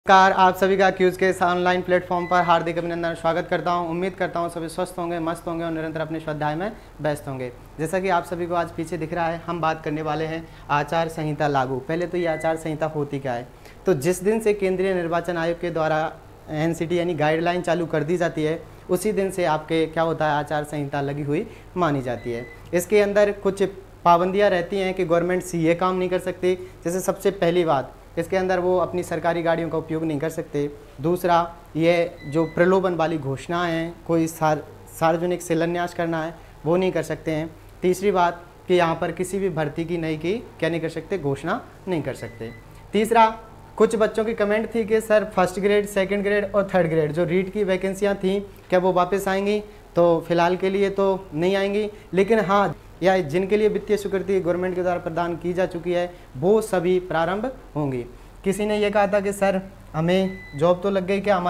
नमस्कार, आप सभी का क्यूज के इस ऑनलाइन प्लेटफॉर्म पर हार्दिक अभिनंदन स्वागत करता हूं। उम्मीद करता हूं सभी स्वस्थ होंगे, मस्त होंगे और निरंतर अपने स्वाध्याय में व्यस्त होंगे। जैसा कि आप सभी को आज पीछे दिख रहा है, हम बात करने वाले हैं आचार संहिता लागू। पहले तो ये आचार संहिता होती क्या है। तो जिस दिन से केंद्रीय निर्वाचन आयोग के द्वारा NCT यानी गाइडलाइन चालू कर दी जाती है, उसी दिन से आपके क्या होता है, आचार संहिता लगी हुई मानी जाती है। इसके अंदर कुछ पाबंदियाँ रहती हैं कि गवर्नमेंट सीए काम नहीं कर सकती। जैसे सबसे पहली बात, इसके अंदर वो अपनी सरकारी गाड़ियों का उपयोग नहीं कर सकते। दूसरा, ये जो प्रलोभन वाली घोषणाएं हैं, कोई सार्वजनिक शिलान्यास करना है वो नहीं कर सकते हैं। तीसरी बात कि यहाँ पर किसी भी भर्ती की नई की क्या नहीं कर सकते, घोषणा नहीं कर सकते। तीसरा, कुछ बच्चों की कमेंट थी कि sir first grade, second grade और थर्ड ग्रेड जो रीट की वैकेंसियाँ थी क्या वो वापस आएंगी। तो फिलहाल के लिए तो नहीं आएंगी, लेकिन हाँ, या जिनके लिए वित्तीय स्वीकृति गवर्नमेंट के द्वारा प्रदान की जा चुकी है वो सभी प्रारंभ होंगी। किसी ने ये कहा था कि सर हमें जॉब तो लग गई, क्या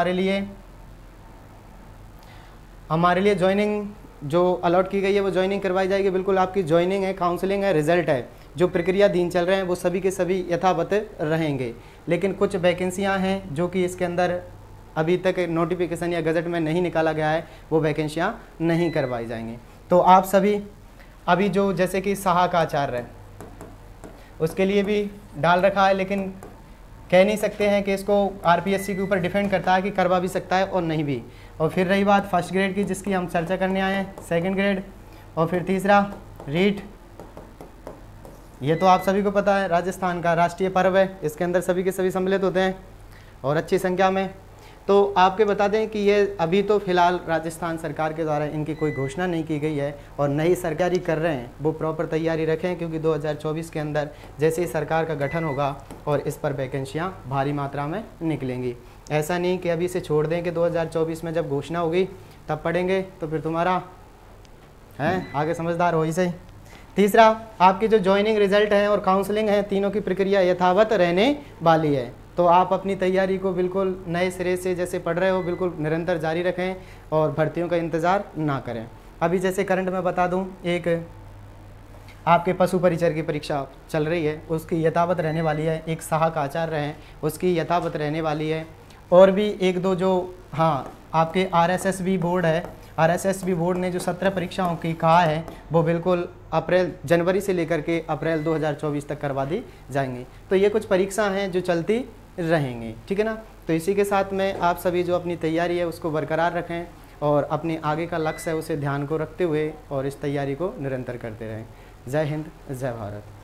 हमारे लिए ज्वाइनिंग जो अलॉट की गई है वो ज्वाइनिंग करवाई जाएगी। बिल्कुल, आपकी ज्वाइनिंग है, काउंसलिंग है, रिजल्ट है, जो प्रक्रियाधीन चल रहे हैं वो सभी के सभी यथावत रहेंगे। लेकिन कुछ वैकेंसियाँ हैं जो कि इसके अंदर अभी तक नोटिफिकेशन या गजट में नहीं निकाला गया है, वो वैकेंसियाँ नहीं करवाई जाएंगी। तो आप सभी अभी जो जैसे कि सहायक आचार्य है उसके लिए भी डाल रखा है, लेकिन कह नहीं सकते हैं कि इसको RPSC के ऊपर डिपेंड करता है कि करवा भी सकता है और नहीं भी। और फिर रही बात फर्स्ट ग्रेड की, जिसकी हम चर्चा करने आए हैं, सेकंड ग्रेड और फिर तीसरा रीट। ये तो आप सभी को पता है, राजस्थान का राष्ट्रीय पर्व है, इसके अंदर सभी के सभी सम्मिलित होते हैं और अच्छी संख्या में। तो आपके बता दें कि ये अभी तो फिलहाल राजस्थान सरकार के द्वारा इनकी कोई घोषणा नहीं की गई है और नई सरकारी कर रहे हैं, वो प्रॉपर तैयारी रखें, क्योंकि 2024 के अंदर जैसे ही सरकार का गठन होगा और इस पर वैकेंसियाँ भारी मात्रा में निकलेंगी। ऐसा नहीं कि अभी से छोड़ दें कि 2024 में जब घोषणा होगी तब पढ़ेंगे, तो फिर तुम्हारा है आगे समझदार हो ही सही। तीसरा, आपकी जो ज्वाइनिंग रिजल्ट है और काउंसलिंग है, तीनों की प्रक्रिया यथावत रहने वाली है। तो आप अपनी तैयारी को बिल्कुल नए सिरे से जैसे पढ़ रहे हो बिल्कुल निरंतर जारी रखें और भर्तियों का इंतज़ार ना करें। अभी जैसे करंट में बता दूं, एक आपके पशु परिचर की परीक्षा चल रही है, उसकी यथावत रहने वाली है। एक सहायक आचार्य हैं, उसकी यथावत रहने वाली है। और भी एक दो जो आपके RSSB बोर्ड है, RSSB बोर्ड ने जो 17 परीक्षाओं की कहा है वो बिल्कुल जनवरी से लेकर के अप्रैल 2024 तक करवा दी जाएंगी। तो ये कुछ परीक्षा हैं जो चलती रहेंगी, ठीक है ना। तो इसी के साथ में आप सभी जो अपनी तैयारी है उसको बरकरार रखें और अपने आगे का लक्ष्य है उसे ध्यान को रखते हुए और इस तैयारी को निरंतर करते रहें। जय हिंद, जय भारत।